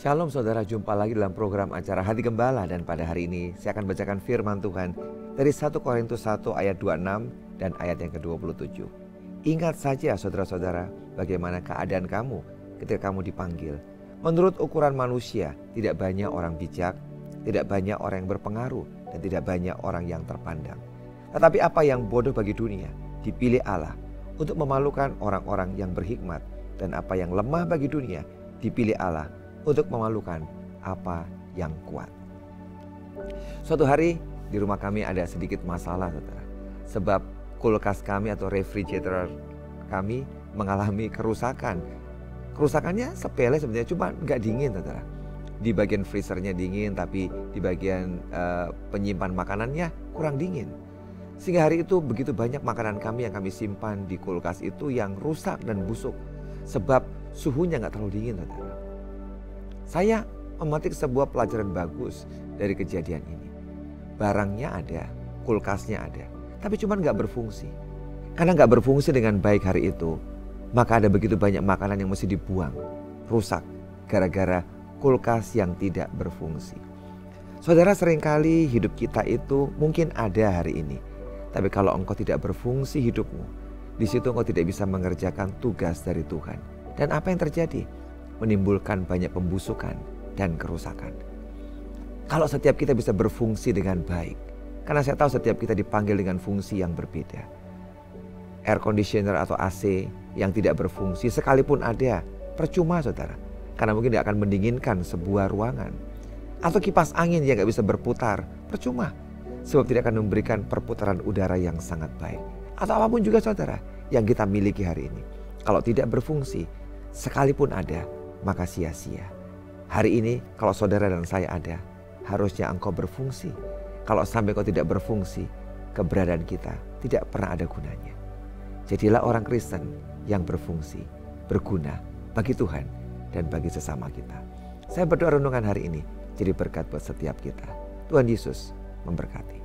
Shalom saudara, jumpa lagi dalam program acara Hati Gembala. Dan pada hari ini saya akan bacakan firman Tuhan dari 1 Korintus 1 ayat 26 dan ayat yang ke-27. Ingat saja saudara-saudara, bagaimana keadaan kamu ketika kamu dipanggil. Menurut ukuran manusia, tidak banyak orang bijak, tidak banyak orang yang berpengaruh, dan tidak banyak orang yang terpandang. Tetapi apa yang bodoh bagi dunia, dipilih Allah untuk memalukan orang-orang yang berhikmat. Dan apa yang lemah bagi dunia, dipilih Allah untuk memalukan apa yang kuat. Suatu hari di rumah kami ada sedikit masalah, saudara. Sebab kulkas kami atau refrigerator kami mengalami kerusakan. Kerusakannya sepele sebenarnya, cuma nggak dingin, saudara. Di bagian freezernya dingin, tapi di bagian penyimpan makanannya kurang dingin. Sehingga hari itu begitu banyak makanan kami yang kami simpan di kulkas itu yang rusak dan busuk. Sebab suhunya nggak terlalu dingin, saudara. Saya memetik sebuah pelajaran bagus dari kejadian ini. Barangnya ada, kulkasnya ada, tapi cuma nggak berfungsi. Karena nggak berfungsi dengan baik hari itu, maka ada begitu banyak makanan yang mesti dibuang, rusak, gara-gara kulkas yang tidak berfungsi. Saudara, seringkali hidup kita itu mungkin ada hari ini, tapi kalau engkau tidak berfungsi hidupmu, di situ engkau tidak bisa mengerjakan tugas dari Tuhan. Dan apa yang terjadi? Menimbulkan banyak pembusukan dan kerusakan. Kalau setiap kita bisa berfungsi dengan baik, karena saya tahu setiap kita dipanggil dengan fungsi yang berbeda. Air conditioner atau AC yang tidak berfungsi sekalipun ada, percuma saudara. Karena mungkin dia akan mendinginkan sebuah ruangan. Atau kipas angin yang gak bisa berputar, percuma. Sebab tidak akan memberikan perputaran udara yang sangat baik. Atau apapun juga saudara yang kita miliki hari ini. Kalau tidak berfungsi, sekalipun ada, maka sia-sia. Hari ini kalau saudara dan saya ada, harusnya engkau berfungsi. Kalau sampai kau tidak berfungsi, keberadaan kita tidak pernah ada gunanya. Jadilah orang Kristen yang berfungsi, berguna bagi Tuhan dan bagi sesama kita. Saya berdoa renungan hari ini jadi berkat buat setiap kita. Tuhan Yesus memberkati.